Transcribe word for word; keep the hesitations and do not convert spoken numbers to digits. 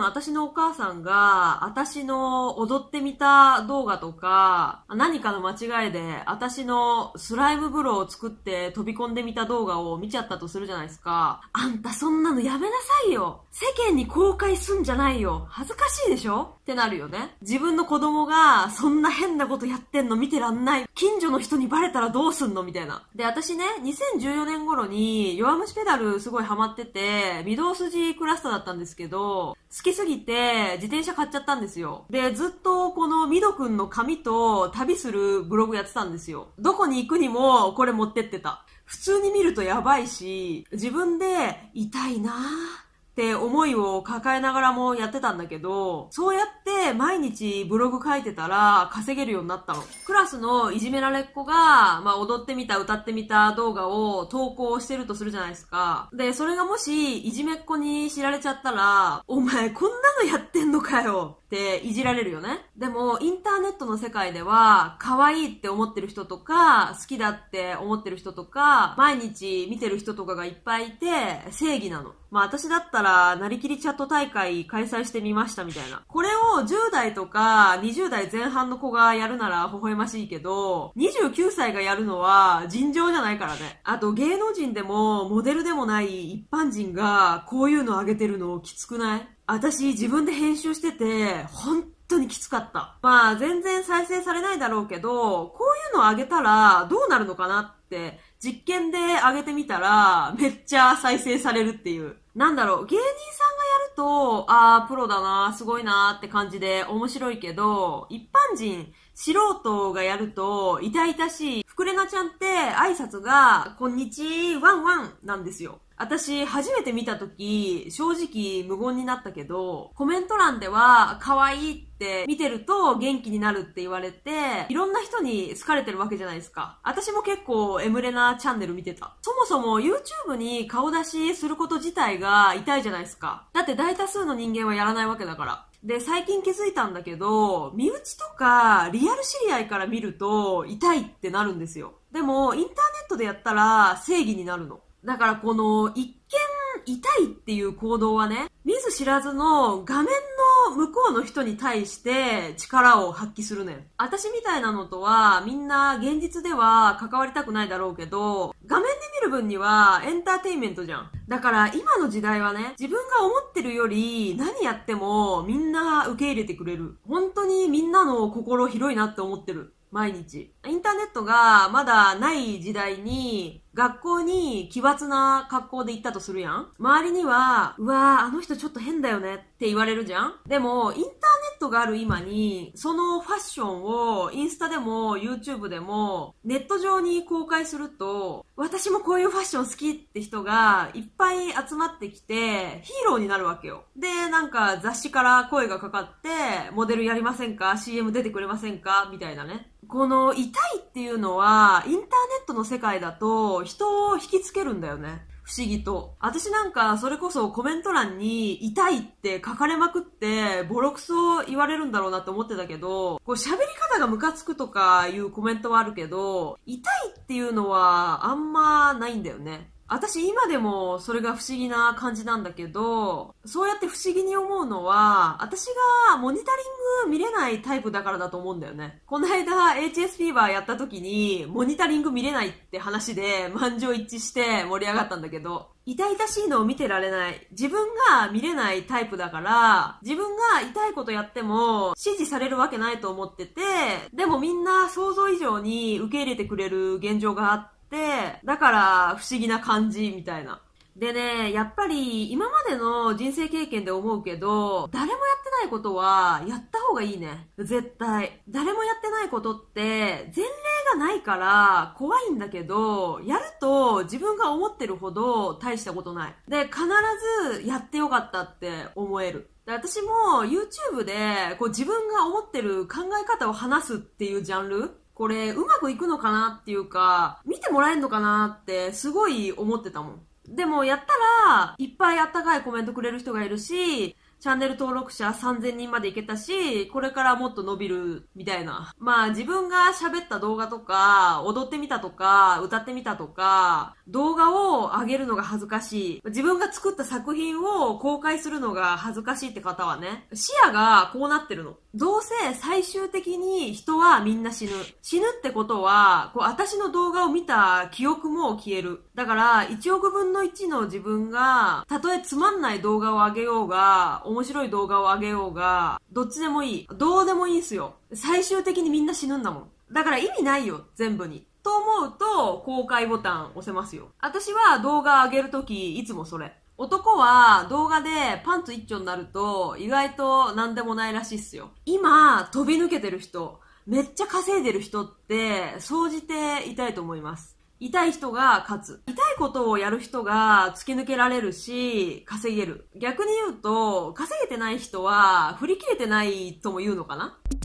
私のお母さんが、私の踊ってみた動画とか、何かの間違いで、私のスライム風呂を作って飛び込んでみた動画を見ちゃったとするじゃないですか。あんたそんなのやめなさいよ。世間に公開すんじゃないよ。恥ずかしいでしょってなるよね。自分の子供が、そんな変なことやってんの見てらんない。近所の人にバレたらどうすんのみたいな。で、私ね、にせんじゅうよねん頃に、弱虫ペダルすごいハマってて、御堂筋クラスターだったんですけど、好きすぎて自転車買っちゃったんですよ。で、ずっとこのミドくんの髪と旅するブログやってたんですよ。どこに行くにもこれ持ってってた。普通に見るとやばいし、自分で痛いなぁって思いを抱えながらもやってたんだけど、そうやって毎日ブログ書いてたら稼げるようになったの。クラスのいじめられっ子が、まあ踊ってみた、歌ってみた動画を投稿してるとするじゃないですか。で、それがもしいじめっ子に知られちゃったら、お前こんなのやってんのかよっていじられるよね。でも、インターネットの世界では、可愛いって思ってる人とか、好きだって思ってる人とか、毎日見てる人とかがいっぱいいて、正義なの。まあ私だったら、なりきりチャット大会開催してみましたみたいな。これをじゅう代とかにじゅう代前半の子がやるなら微笑ましいけど、にじゅうきゅうさいがやるのは尋常じゃないからね。あと芸能人でもモデルでもない一般人がこういうの上げてるのきつくない？私自分で編集してて、本当にきつかった。まあ全然再生されないだろうけど、こういうの上げたらどうなるのかなって実験で上げてみたらめっちゃ再生されるっていう。なんだろう、芸人さんがやると、あープロだな、すごいなって感じで面白いけど、一般人、素人がやると痛々しい。ふくれなちゃんって挨拶が、こんにちワンワンなんですよ。私、初めて見たとき、正直無言になったけど、コメント欄では、可愛いって見てると元気になるって言われて、いろんな人に好かれてるわけじゃないですか。私も結構、エムレナチャンネル見てた。そもそも YouTube に顔出しすること自体が痛いじゃないですか。だって大多数の人間はやらないわけだから。で、最近気づいたんだけど、身内とかリアル知り合いから見ると痛いってなるんですよ。でも、インターネットでやったら正義になるの。だからこの一見痛いっていう行動はね、見ず知らずの画面の向こうの人に対して力を発揮するねん。私みたいなのとはみんな現実では関わりたくないだろうけど、画面で見る分にはエンターテインメントじゃん。だから今の時代はね、自分が思ってるより何やってもみんな受け入れてくれる。本当にみんなの心広いなって思ってる。毎日。インターネットがまだない時代に、学校に奇抜な格好で行ったとするやん。周りには、うわー、あの人ちょっと変だよねって言われるじゃん。でも、インターネットがある今に、そのファッションをインスタでも YouTube でもネット上に公開すると、私もこういうファッション好きって人がいっぱい集まってきて、ヒーローになるわけよ。で、なんか雑誌から声がかかって、モデルやりませんか？ シーエム 出てくれませんか？みたいなね。この痛いっていうのは、インターネットの世界だと人を引きつけるんだよね。不思議と。私なんかそれこそコメント欄に痛いって書かれまくってボロクソ言われるんだろうなって思ってたけど、こう喋り方がムカつくとかいうコメントはあるけど、痛いっていうのはあんまないんだよね。私今でもそれが不思議な感じなんだけど、そうやって不思議に思うのは、私がモニタリング見れないタイプだからだと思うんだよね。この間 エイチエス フィーバーやった時に、モニタリング見れないって話で満場一致して盛り上がったんだけど、痛々しいのを見てられない。自分が見れないタイプだから、自分が痛いことやっても支持されるわけないと思ってて、でもみんな想像以上に受け入れてくれる現状があって、で、だから不思議な感じみたいな。でね、やっぱり今までの人生経験で思うけど、誰もやってないことはやった方がいいね。絶対。誰もやってないことって前例がないから怖いんだけど、やると自分が思ってるほど大したことない。で、必ずやってよかったって思える。で、私も YouTube でこう自分が思ってる考え方を話すっていうジャンル、これうまくいくのかなっていうか、見てもらえるのかなってすごい思ってたもん。でもやったらいっぱいあったかいコメントくれる人がいるし、 チャンネル登録者さんぜんにんまでいけたし、これからもっと伸びるみたいな。まあ自分が喋った動画とか、踊ってみたとか、歌ってみたとか、動画を上げるのが恥ずかしい。自分が作った作品を公開するのが恥ずかしいって方はね、視野がこうなってるの。どうせ最終的に人はみんな死ぬ。死ぬってことは、こう私の動画を見た記憶も消える。だからいちおくぶんのいちの自分が、たとえつまんない動画を上げようが、面白い動画を上げようが、どっちでもいい。どうでもいいんすよ。最終的にみんな死ぬんだもん。だから意味ないよ、全部に。と思うと、公開ボタン押せますよ。私は動画上げるとき、いつもそれ。男は動画でパンツ一丁になると意外と何でもないらしいっすよ。今飛び抜けてる人、めっちゃ稼いでる人って総じて痛いと思います。痛い人が勝つ。痛いことをやる人が突き抜けられるし、稼げる。逆に言うと、稼げてない人は振り切れてないとも言うのかな。